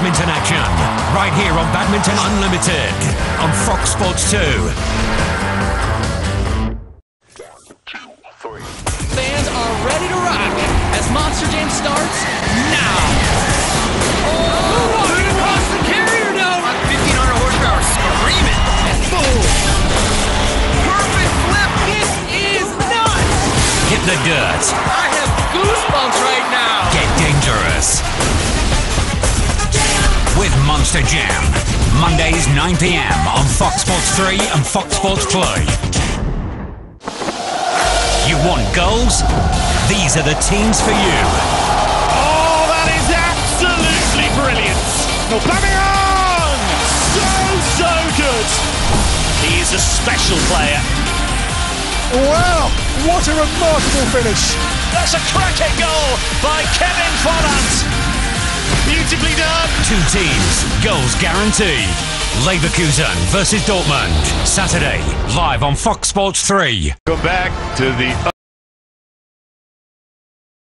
badminton action, right here on Badminton Unlimited, on Fox Sports 2. Fans are ready to rock as Monster Jam starts now. Oh, walking across the carrier note. 1,500 horsepower, screaming. Boom. Perfect flip. This is nuts. Hit the dirt. I have goosebumps right now. Get dangerous. With Monster Jam, Mondays 9 p.m. on Fox Sports 3 and Fox Sports Play. You want goals? These are the teams for you. Oh, that is absolutely brilliant. Amour! So good. He is a special player. Wow, what a remarkable finish. That's a cracking goal by Kevin Volland. Beautifully done. Two teams, goals guaranteed. Leverkusen versus Dortmund. Saturday, live on Fox Sports 3. Go back to the